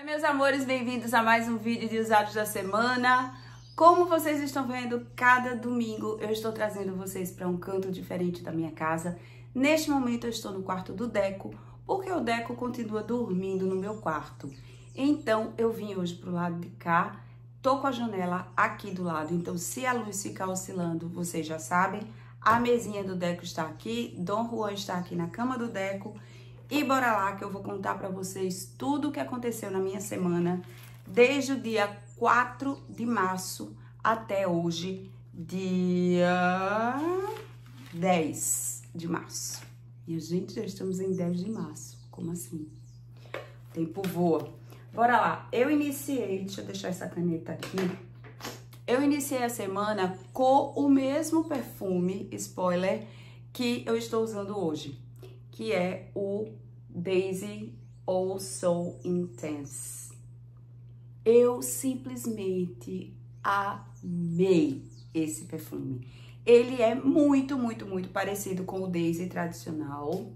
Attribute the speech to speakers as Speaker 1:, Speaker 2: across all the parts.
Speaker 1: Meus amores, bem-vindos a mais um vídeo de usados da semana. Como vocês estão vendo, cada domingo eu estou trazendo vocês para um canto diferente da minha casa. Neste momento eu estou no quarto do Deco, porque o Deco continua dormindo no meu quarto. Então eu vim hoje pro lado de cá, tô com a janela aqui do lado, então se a luz ficar oscilando, vocês já sabem. A mesinha do Deco está aqui, Dom Juan está aqui na cama do Deco. E bora lá que eu vou contar pra vocês tudo o que aconteceu na minha semana, desde o dia 4 de março até hoje, dia 10 de março. E, gente, já estamos em 10 de março. Como assim? O tempo voa. Bora lá. Eu iniciei, deixa eu deixar essa caneta aqui. Eu iniciei a semana com o mesmo perfume, spoiler, que eu estou usando hoje, que é o Daisy Oh So Intense. Eu simplesmente amei esse perfume. Ele é muito parecido com o Daisy tradicional,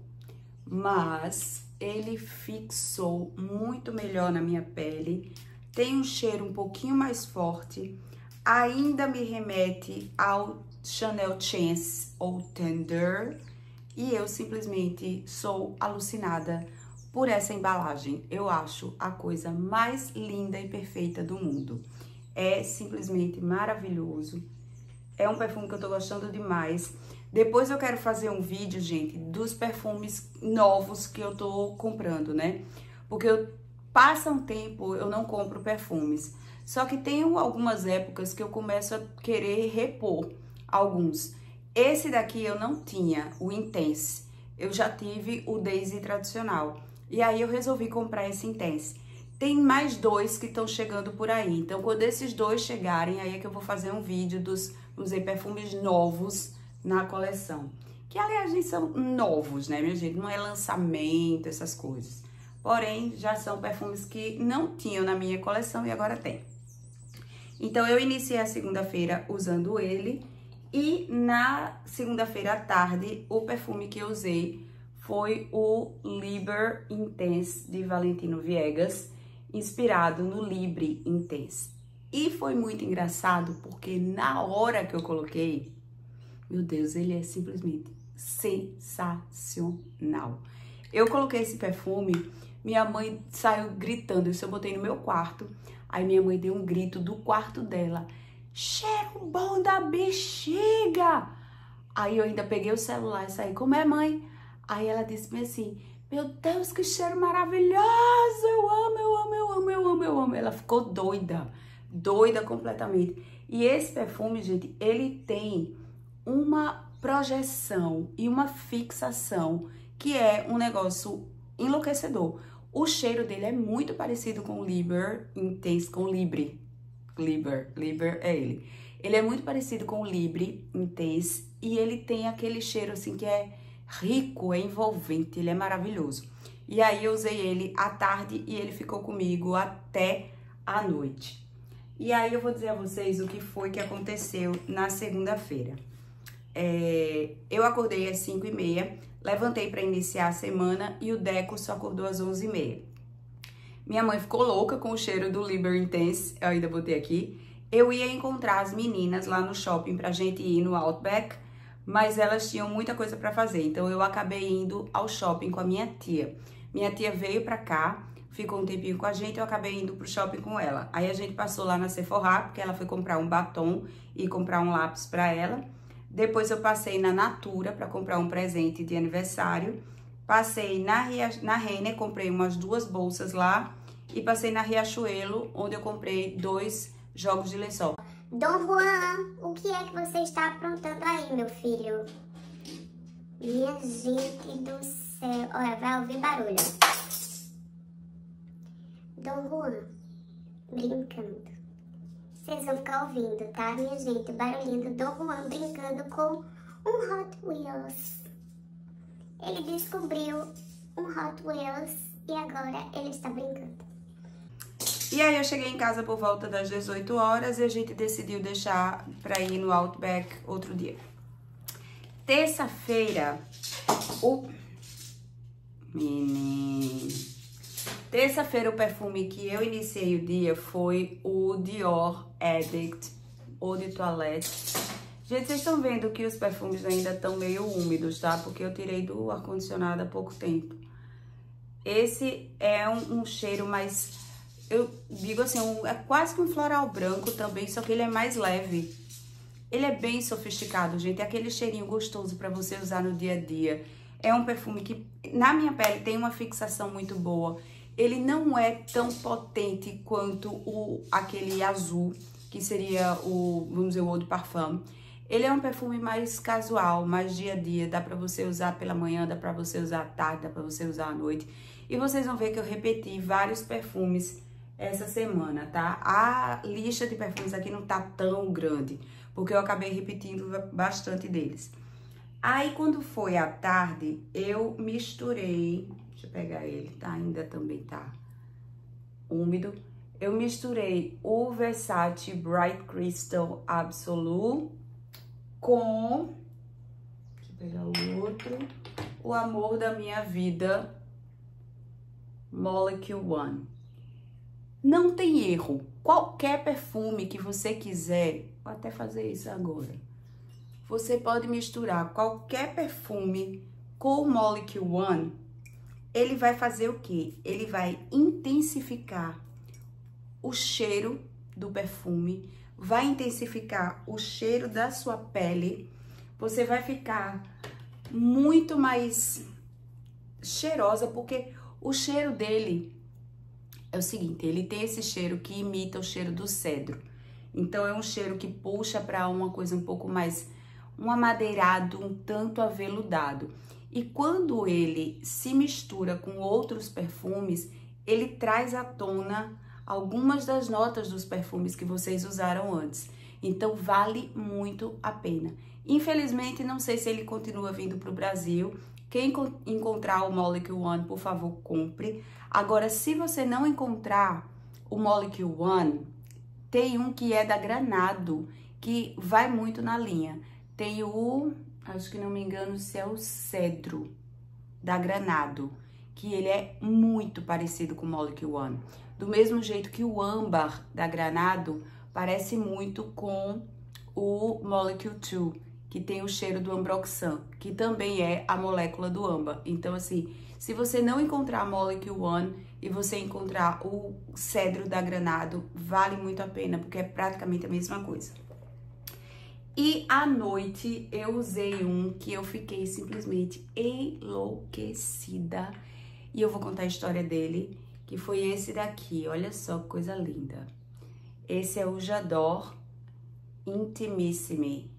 Speaker 1: mas ele fixou muito melhor na minha pele. Tem um cheiro um pouquinho mais forte, ainda me remete ao Chanel Chance ou Tender. E eu simplesmente sou alucinada por essa embalagem. Eu acho a coisa mais linda e perfeita do mundo. É simplesmente maravilhoso. É um perfume que eu tô gostando demais. Depois eu quero fazer um vídeo, gente, dos perfumes novos que eu tô comprando, né? Porque passa um tempo, eu não compro perfumes. Só que tem algumas épocas que eu começo a querer repor alguns. Esse daqui eu não tinha, o Intense. Eu já tive o Daisy tradicional. E aí eu resolvi comprar esse Intense. Tem mais dois que estão chegando por aí. Então, quando esses dois chegarem, aí é que eu vou fazer um vídeo dos, vamos dizer, perfumes novos na coleção. Que, aliás, são novos, né, minha gente? Não é lançamento, essas coisas. Porém, já são perfumes que não tinham na minha coleção e agora tem. Então, eu iniciei a segunda-feira usando ele. E na segunda-feira à tarde, o perfume que eu usei foi o Libre Intense de Valentino Viegas, inspirado no Libre Intense. E foi muito engraçado porque na hora que eu coloquei, meu Deus, ele é simplesmente sensacional. Eu coloquei esse perfume, minha mãe saiu gritando, isso eu botei no meu quarto, aí minha mãe deu um grito do quarto dela. Cheiro bom da bexiga! Aí eu ainda peguei o celular e saí, como é, mãe? Aí ela disse-me assim, meu Deus, que cheiro maravilhoso! Eu amo, eu amo, eu amo, eu amo, eu amo. Ela ficou doida, doida completamente. E esse perfume, gente, ele tem uma projeção e uma fixação que é um negócio enlouquecedor. O cheiro dele é muito parecido com o Libre Intense, com o Libre é ele. Ele é muito parecido com o Libre Intense e ele tem aquele cheiro assim que é rico, é envolvente, ele é maravilhoso. E aí eu usei ele à tarde e ele ficou comigo até a noite. E aí eu vou dizer a vocês o que foi que aconteceu na segunda-feira. Eu acordei às 5h30, levantei para iniciar a semana e o Deco só acordou às 11h30. Minha mãe ficou louca com o cheiro do Libre Intense, eu ainda botei aqui. Eu ia encontrar as meninas lá no shopping pra gente ir no Outback, mas elas tinham muita coisa pra fazer, então eu acabei indo ao shopping com a minha tia. Minha tia veio pra cá, ficou um tempinho com a gente, eu acabei indo pro shopping com ela. Aí a gente passou lá na Sephora, porque ela foi comprar um batom e comprar um lápis pra ela. Depois eu passei na Natura pra comprar um presente de aniversário. Passei na Renner, comprei umas 2 bolsas lá. E passei na Riachuelo, onde eu comprei 2 jogos de lençol.
Speaker 2: Dom Juan, o que é que você está aprontando aí, meu filho? Minha gente do céu. Olha, vai ouvir barulho. Dom Juan, brincando. Vocês vão ficar ouvindo, tá, minha gente? O barulhinho do Dom Juan brincando com um Hot Wheels. Ele descobriu um Hot Wheels e agora ele está brincando.
Speaker 1: E aí eu cheguei em casa por volta das 18 horas e a gente decidiu deixar pra ir no Outback outro dia. Terça-feira, Terça-feira, o perfume que eu iniciei o dia foi o Dior Addict Eau de Toilette. Gente, vocês estão vendo que os perfumes ainda estão meio úmidos, tá? Porque eu tirei do ar-condicionado há pouco tempo. Esse é um cheiro mais, eu digo assim, é quase que um floral branco também, só que ele é mais leve. Ele é bem sofisticado, gente. É aquele cheirinho gostoso para você usar no dia a dia. É um perfume que, na minha pele, tem uma fixação muito boa. Ele não é tão potente quanto aquele azul, que seria vamos dizer, o Eau de Parfum. Ele é um perfume mais casual, mais dia a dia. Dá pra você usar pela manhã, dá pra você usar à tarde, dá pra você usar à noite. E vocês vão ver que eu repeti vários perfumes essa semana, tá? A lista de perfumes aqui não tá tão grande, porque eu acabei repetindo bastante deles. Aí, quando foi à tarde, eu misturei... Deixa eu pegar ele, tá? Ainda também tá úmido. Eu misturei o Versace Bright Crystal Absolute com... Deixa eu pegar o outro. O Amor da Minha Vida, Molecule One. Não tem erro. Qualquer perfume que você quiser, vou até fazer isso agora. Você pode misturar qualquer perfume com o Molecule One. Ele vai fazer o quê? Ele vai intensificar o cheiro do perfume, vai intensificar o cheiro da sua pele. Você vai ficar muito mais cheirosa, porque o cheiro dele é o seguinte, ele tem esse cheiro que imita o cheiro do cedro. Então, é um cheiro que puxa para uma coisa um pouco mais, um amadeirado, um tanto aveludado. E quando ele se mistura com outros perfumes, ele traz à tona algumas das notas dos perfumes que vocês usaram antes. Então, vale muito a pena. Infelizmente, não sei se ele continua vindo para o Brasil. Quem encontrar o Molecule One, por favor, compre. Agora, se você não encontrar o Molecule One, tem um que é da Granado, que vai muito na linha. Tem o, acho que não me engano, se é o Cedro da Granado, que ele é muito parecido com o Molecule One. Do mesmo jeito que o Âmbar da Granado parece muito com o Molecule 2, que tem o cheiro do Ambroxan, que também é a molécula do âmbar. Então, assim, se você não encontrar a Molecule One e você encontrar o Cedro da Granado, vale muito a pena, porque é praticamente a mesma coisa. E à noite eu usei um que eu fiquei simplesmente enlouquecida. E eu vou contar a história dele, que foi esse daqui. Olha só que coisa linda. Esse é o J'adore Intimissimi.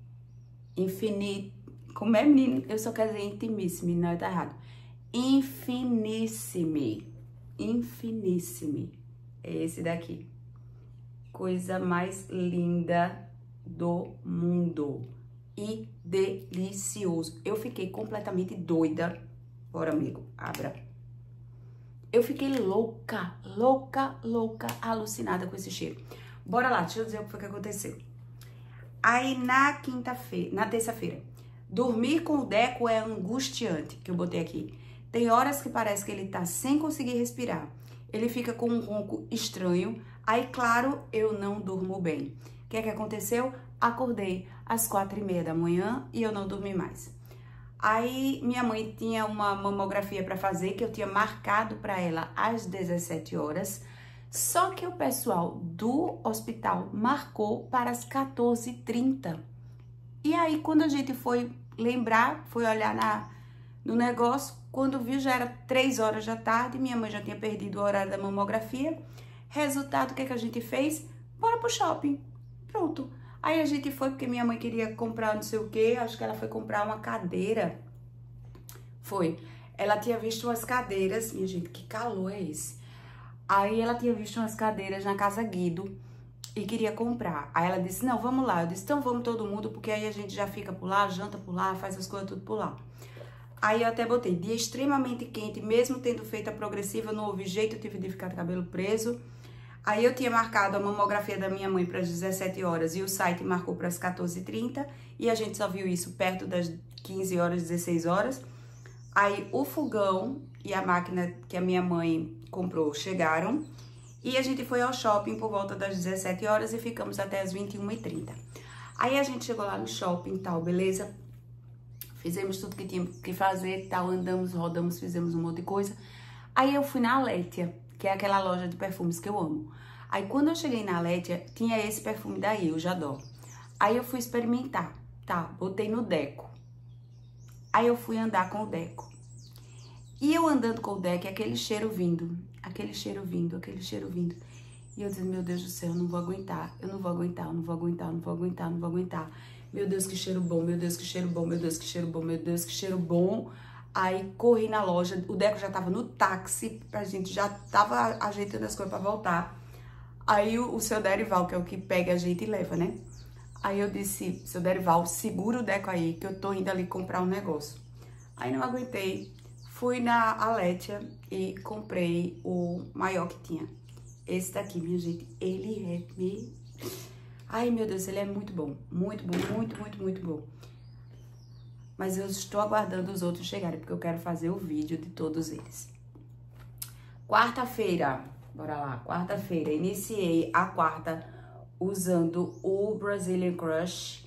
Speaker 1: Como é, menino? Eu só quero dizer Intimissimi, não, tá errado. Infinissimi. Infinissimi. É esse daqui. Coisa mais linda do mundo. E delicioso. Eu fiquei completamente doida. Bora, amigo, abra. Eu fiquei louca, alucinada com esse cheiro. Bora lá, deixa eu dizer o que foi que aconteceu. Aí, na terça-feira, dormir com o Deco é angustiante, que eu botei aqui. Tem horas que parece que ele tá sem conseguir respirar. Ele fica com um ronco estranho. Aí, claro, eu não durmo bem. O que é que aconteceu? Acordei às 4h30 da manhã e eu não dormi mais. Aí, minha mãe tinha uma mamografia para fazer, que eu tinha marcado para ela às 17 horas. Só que o pessoal do hospital marcou para as 14h30. E aí, quando a gente foi lembrar, foi olhar no negócio, quando viu já era 3 horas da tarde, minha mãe já tinha perdido o horário da mamografia. Resultado, o que a gente fez? Bora pro shopping. Pronto. Aí a gente foi porque minha mãe queria comprar não sei o quê, acho que ela foi comprar uma cadeira. Foi. Ela tinha visto umas cadeiras, minha gente, que calor é esse? Aí ela tinha visto umas cadeiras na Casa Guido e queria comprar. Aí ela disse, não, vamos lá. Eu disse, então vamos todo mundo, porque aí a gente já fica por lá, janta por lá, faz as coisas tudo por lá. Aí eu até botei, dia extremamente quente, mesmo tendo feito a progressiva, não houve jeito, eu tive de ficar de cabelo preso. Aí eu tinha marcado a mamografia da minha mãe para as 17 horas e o site marcou para as 14h30 e a gente só viu isso perto das 15 horas, 16 horas. Aí o fogão e a máquina que a minha mãe comprou chegaram e a gente foi ao shopping por volta das 17 horas e ficamos até as 21h30. Aí a gente chegou lá no shopping e tal, beleza? Fizemos tudo que tinha que fazer e tal, andamos, rodamos, fizemos um monte de coisa. Aí eu fui na Aletia, que é aquela loja de perfumes que eu amo. Aí quando eu cheguei na Aletia, tinha esse perfume daí, eu já adoro. Aí eu fui experimentar, tá? Botei no Deco. Aí eu fui andar com o Deco. E eu andando com o Deco, aquele cheiro vindo, aquele cheiro vindo, aquele cheiro vindo. E eu disse, meu Deus do céu, eu não vou aguentar, eu não vou aguentar, eu não vou aguentar, eu não vou aguentar, eu não vou aguentar. Meu Deus, que cheiro bom, meu Deus, que cheiro bom, meu Deus, que cheiro bom, meu Deus, que cheiro bom. Aí corri na loja, o Deco já tava no táxi, a gente já tava ajeitando as coisas pra voltar. Aí o seu Derival, que é o que pega a gente e leva, né? Aí eu disse, seu Derival, segura o Deco aí, que eu tô indo ali comprar um negócio. Aí não aguentei, fui na Aletia e comprei o maior que tinha. Esse daqui, minha gente, ele é... Ai, meu Deus, ele é muito bom, muito bom, muito, muito, muito bom. Mas eu estou aguardando os outros chegarem, porque eu quero fazer o vídeo de todos eles. Quarta-feira, bora lá, quarta-feira, iniciei a quarta usando o Brazilian Crush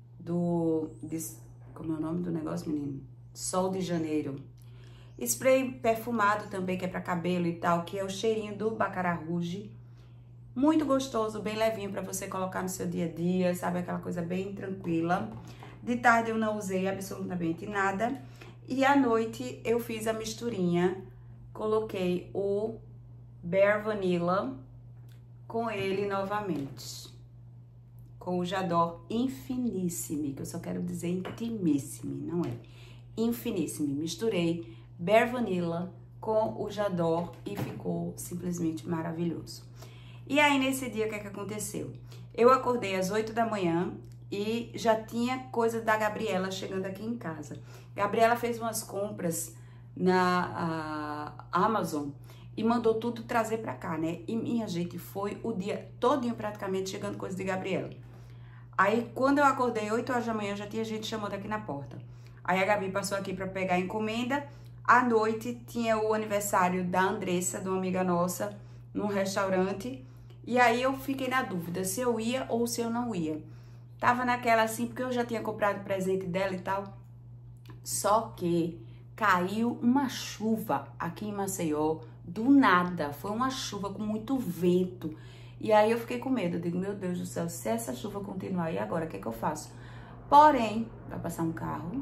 Speaker 1: como é o nome do negócio, menino? Sol de Janeiro. Spray perfumado também, que é pra cabelo e tal, que é o cheirinho do Baccarat Rouge. Muito gostoso, bem levinho pra você colocar no seu dia a dia, sabe? Aquela coisa bem tranquila. De tarde eu não usei absolutamente nada. E à noite eu fiz a misturinha. Coloquei o Bare Vanilla com ele novamente. Com o J'adore Infinissime, que eu só quero dizer Intimissime, não é? Infinissime. Misturei Bare Vanilla com o J'adore e ficou simplesmente maravilhoso. E aí, nesse dia, o que é que aconteceu? Eu acordei às 8 da manhã e já tinha coisa da Gabriela chegando aqui em casa. Gabriela fez umas compras na Amazon e mandou tudo trazer pra cá, né? E, minha gente, foi o dia todinho praticamente chegando coisa de Gabriela. Aí, quando eu acordei 8 horas da manhã, já tinha gente chamando aqui na porta. Aí, a Gabi passou aqui pra pegar a encomenda. À noite, tinha o aniversário da Andressa, de uma amiga nossa, num restaurante. E aí eu fiquei na dúvida se eu ia ou se eu não ia. Tava naquela assim, porque eu já tinha comprado presente dela e tal. Só que caiu uma chuva aqui em Maceió, do nada. Foi uma chuva com muito vento. E aí eu fiquei com medo. Eu digo, meu Deus do céu, se essa chuva continuar, e agora? O que é que eu faço? Porém, vai passar um carro.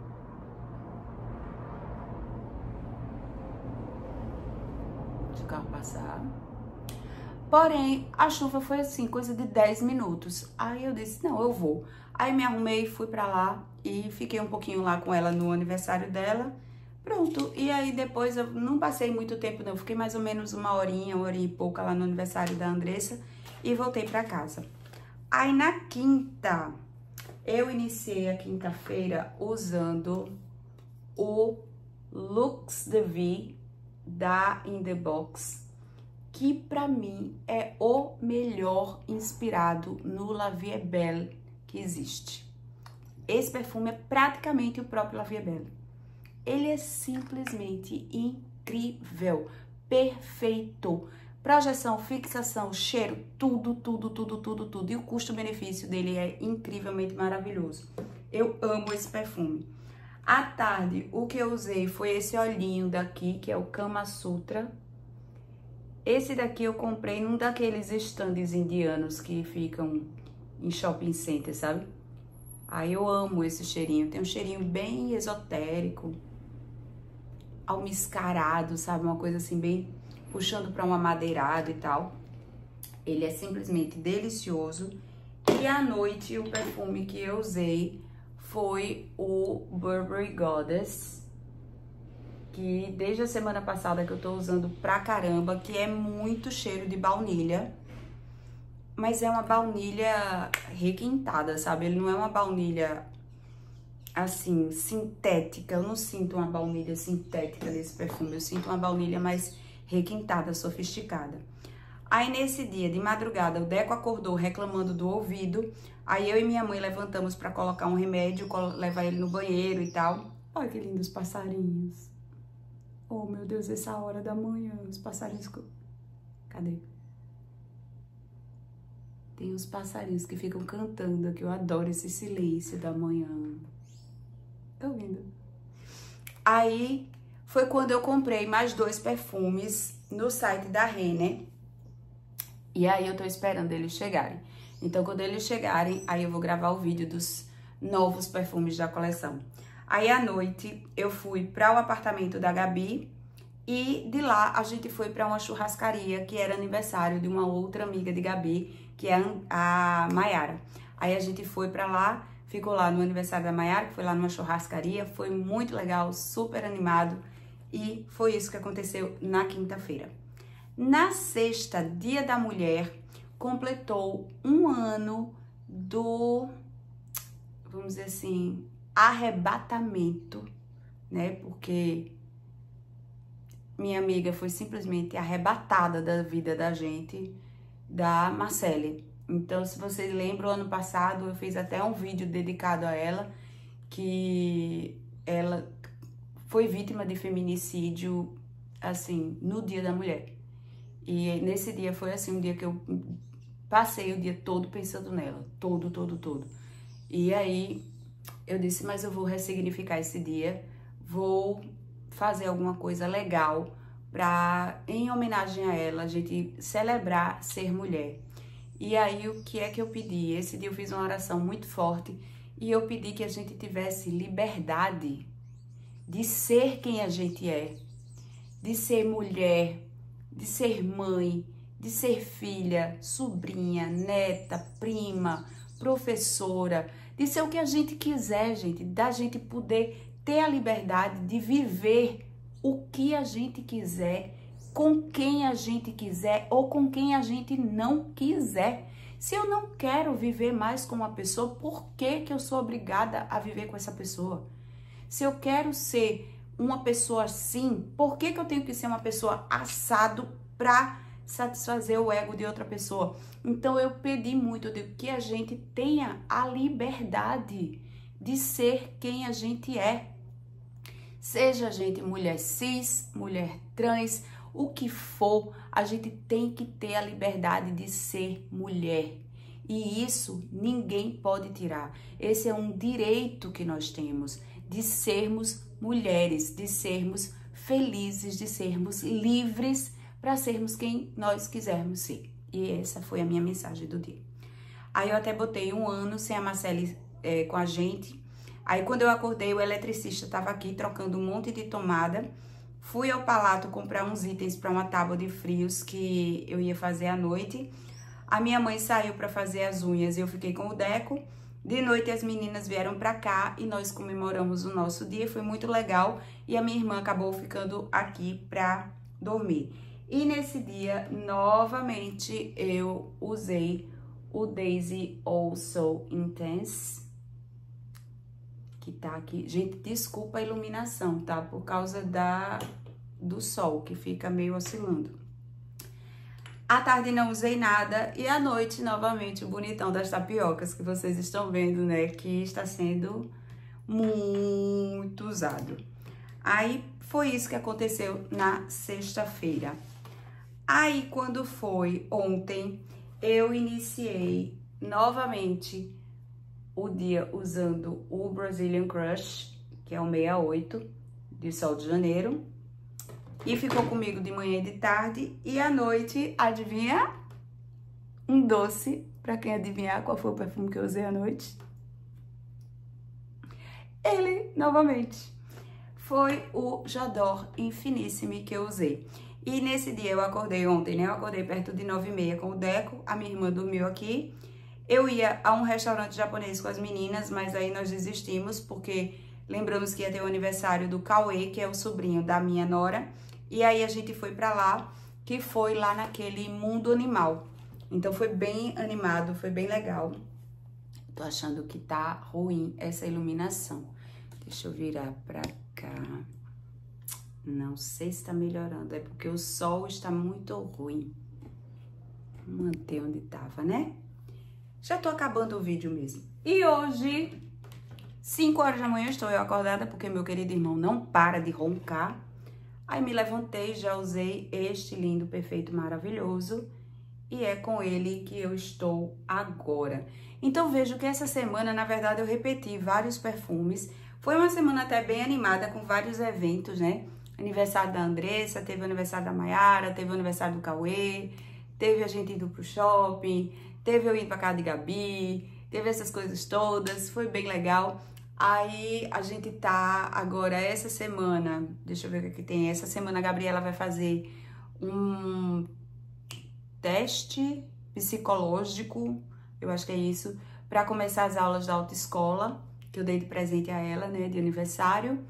Speaker 1: Deixa o carro passar. Porém, a chuva foi assim, coisa de 10 minutos. Aí eu disse, não, eu vou. Aí me arrumei, fui pra lá e fiquei um pouquinho lá com ela no aniversário dela. Pronto. E aí depois eu não passei muito tempo, não. Fiquei mais ou menos uma horinha e pouca lá no aniversário da Andressa e voltei pra casa. Aí na quinta, eu iniciei a quinta-feira usando o Lux de Vie da In The Box, que pra mim é o melhor inspirado no La Vie est Belle que existe. Esse perfume é praticamente o próprio La Vie est Belle. Ele é simplesmente incrível, perfeito. Projeção, fixação, cheiro, tudo, tudo, tudo, tudo, tudo. E o custo-benefício dele é incrivelmente maravilhoso. Eu amo esse perfume. À tarde, o que eu usei foi esse olhinho daqui, que é o Kama Sutra. Esse daqui eu comprei num daqueles estandes indianos que ficam em shopping center, sabe? Aí eu amo esse cheirinho. Tem um cheirinho bem esotérico, almiscarado, sabe? Uma coisa assim bem puxando para um amadeirado e tal. Ele é simplesmente delicioso. E à noite o perfume que eu usei foi o Burberry Goddess, que desde a semana passada que eu tô usando pra caramba, que é muito cheiro de baunilha, mas é uma baunilha requintada, sabe? Ele não é uma baunilha, assim, sintética. Eu não sinto uma baunilha sintética nesse perfume, eu sinto uma baunilha mais requintada, sofisticada. Aí, nesse dia, de madrugada, o Deco acordou reclamando do ouvido, aí eu e minha mãe levantamos pra colocar um remédio, levar ele no banheiro e tal. Olha que lindos passarinhos. Oh, meu Deus, essa hora da manhã, os passarinhos... Cadê? Tem uns passarinhos que ficam cantando aqui. Eu adoro esse silêncio da manhã. Tá ouvindo? Aí, foi quando eu comprei mais 2 perfumes no site da Renner. E aí, eu tô esperando eles chegarem. Então, quando eles chegarem, aí eu vou gravar o vídeo dos novos perfumes da coleção. Aí, à noite, eu fui para o apartamento da Gabi e de lá a gente foi para uma churrascaria que era aniversário de uma outra amiga de Gabi, que é a Mayara. Aí, a gente foi para lá, ficou lá no aniversário da Mayara, que foi lá numa churrascaria, foi muito legal, super animado e foi isso que aconteceu na quinta-feira. Na sexta, Dia da Mulher, completou 1 ano do, vamos dizer assim, arrebatamento, né? Porque minha amiga foi simplesmente arrebatada da vida da gente, da Marcele. Então, se vocês lembram, ano passado eu fiz até um vídeo dedicado a ela, que ela foi vítima de feminicídio, assim, no Dia da Mulher. E nesse dia foi assim, um dia que eu passei o dia todo pensando nela, todo. E aí eu disse, mas eu vou ressignificar esse dia, vou fazer alguma coisa legal pra, em homenagem a ela, a gente celebrar ser mulher. E aí o que é que eu pedi? Esse dia eu fiz uma oração muito forte e eu pedi que a gente tivesse liberdade de ser quem a gente é, de ser mulher, de ser mãe, de ser filha, sobrinha, neta, prima, professora, de ser o que a gente quiser, gente, da gente poder ter a liberdade de viver o que a gente quiser, com quem a gente quiser ou com quem a gente não quiser. Se eu não quero viver mais com uma pessoa, por que que eu sou obrigada a viver com essa pessoa? Se eu quero ser uma pessoa assim, por que que eu tenho que ser uma pessoa assado para satisfazer o ego de outra pessoa? Então eu pedi muito de que a gente tenha a liberdade de ser quem a gente é. Seja a gente mulher cis, mulher trans, o que for, a gente tem que ter a liberdade de ser mulher. E isso ninguém pode tirar. Esse é um direito que nós temos, de sermos mulheres, de sermos felizes, de sermos livres para sermos quem nós quisermos ser. E essa foi a minha mensagem do dia. Aí eu até botei 1 ano sem a Marcele com a gente. Aí quando eu acordei, o eletricista estava aqui trocando um monte de tomada. Fui ao Palato comprar uns itens para uma tábua de frios que eu ia fazer à noite. A minha mãe saiu para fazer as unhas e eu fiquei com o Deco. De noite as meninas vieram para cá e nós comemoramos o nosso dia, foi muito legal. E a minha irmã acabou ficando aqui para dormir. E nesse dia, novamente, eu usei o Daisy Oh So Intense, que tá aqui. Gente, desculpa a iluminação, tá? Por causa do sol, que fica meio oscilando. À tarde não usei nada e à noite, novamente, o bonitão das tapiocas que vocês estão vendo, né? Que está sendo muito usado. Aí, foi isso que aconteceu na sexta-feira. Aí, quando foi ontem, eu iniciei novamente o dia usando o Brazilian Crush, que é o 68, de Sol de Janeiro. E ficou comigo de manhã e de tarde. E à noite, adivinha? Um doce, pra quem adivinhar qual foi o perfume que eu usei à noite. Ele, novamente, foi o J'adore Infinissime que eu usei. E nesse dia eu acordei ontem, né? Eu acordei perto de 9h30 com o Deco, a minha irmã dormiu aqui. Eu ia a um restaurante japonês com as meninas, mas aí nós desistimos, porque lembramos que ia ter o aniversário do Cauê, que é o sobrinho da minha nora. E aí a gente foi pra lá, que foi lá naquele mundo animal. Então foi bem animado, foi bem legal. Tô achando que tá ruim essa iluminação. Deixa eu virar pra cá. Não sei se tá melhorando, é porque o sol está muito ruim. Vou manter onde tava, né? Já tô acabando o vídeo mesmo. E hoje, 5 horas da manhã, estou eu acordada, porque meu querido irmão não para de roncar. Aí me levantei, já usei este lindo, perfeito, maravilhoso. E é com ele que eu estou agora. Então vejo que essa semana, na verdade, eu repeti vários perfumes. Foi uma semana até bem animada, com vários eventos, né? Aniversário da Andressa, teve o aniversário da Mayara, teve o aniversário do Cauê, teve a gente indo pro shopping, teve eu indo pra casa de Gabi, teve essas coisas todas, foi bem legal. Aí a gente tá agora, essa semana, deixa eu ver o que tem. Essa semana a Gabriela vai fazer um teste psicológico, eu acho que é isso, para começar as aulas da autoescola, que eu dei de presente a ela, né, de aniversário.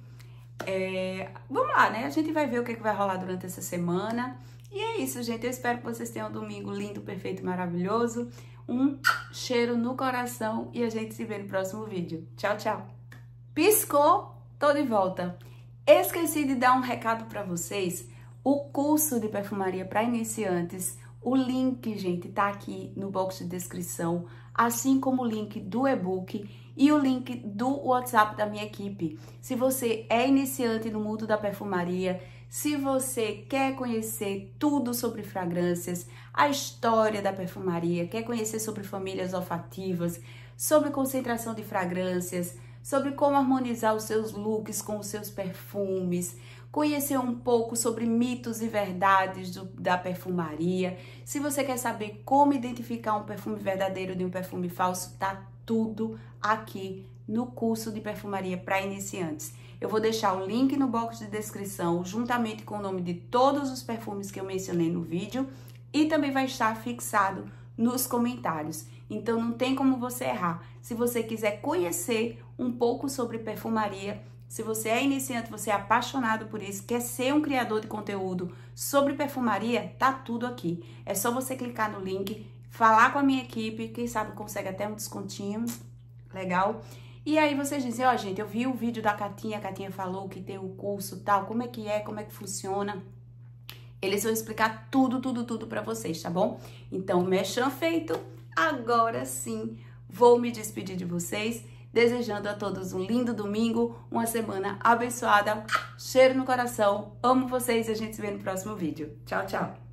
Speaker 1: Vamos lá, né? A gente vai ver o que vai rolar durante essa semana. E é isso, gente. Eu espero que vocês tenham um domingo lindo, perfeito, maravilhoso. Um cheiro no coração e a gente se vê no próximo vídeo. Tchau, tchau. Piscou, tô de volta. Esqueci de dar um recado para vocês. O curso de perfumaria para iniciantes, o link, gente, tá aqui no box de descrição, assim como o link do e-book e o link do WhatsApp da minha equipe. Se você é iniciante no mundo da perfumaria, se você quer conhecer tudo sobre fragrâncias, a história da perfumaria, quer conhecer sobre famílias olfativas, sobre concentração de fragrâncias, sobre como harmonizar os seus looks com os seus perfumes, conhecer um pouco sobre mitos e verdades da perfumaria. Se você quer saber como identificar um perfume verdadeiro de um perfume falso, tá tudo aqui no curso de perfumaria para iniciantes. Eu vou deixar o link no box de descrição, juntamente com o nome de todos os perfumes que eu mencionei no vídeo, e também vai estar fixado nos comentários. Então não tem como você errar. Se você quiser conhecer um pouco sobre perfumaria, se você é iniciante, você é apaixonado por isso, quer ser um criador de conteúdo sobre perfumaria, tá tudo aqui. É só você clicar no link, falar com a minha equipe, quem sabe consegue até um descontinho, legal? E aí vocês dizem, ó, gente, eu vi o vídeo da Catinha, a Catinha falou que tem o curso tal, como é que funciona. Eles vão explicar tudo pra vocês, tá bom? Então, merchan feito, agora sim, vou me despedir de vocês, desejando a todos um lindo domingo, uma semana abençoada, cheiro no coração, amo vocês e a gente se vê no próximo vídeo. Tchau, tchau!